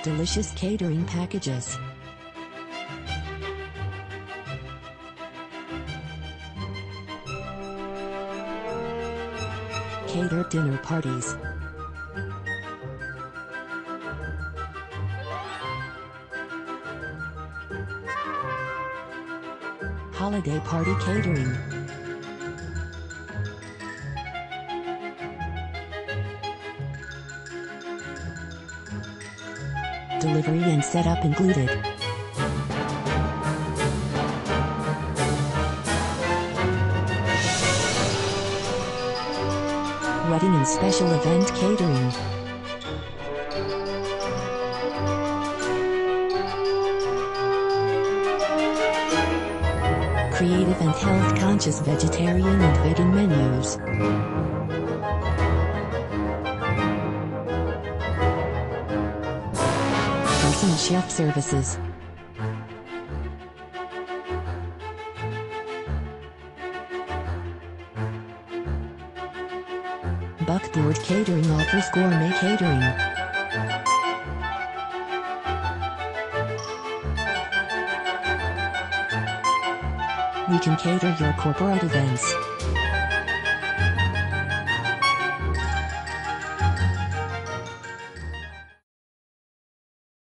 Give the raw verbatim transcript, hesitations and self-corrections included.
delicious catering packages. Catered dinner parties. Holiday party catering. Delivery and setup included. Wedding and special event catering. Creative and health-conscious vegetarian and vegan menus. Personal chef services. Buckboard Catering offers gourmet catering. We can cater your corporate events.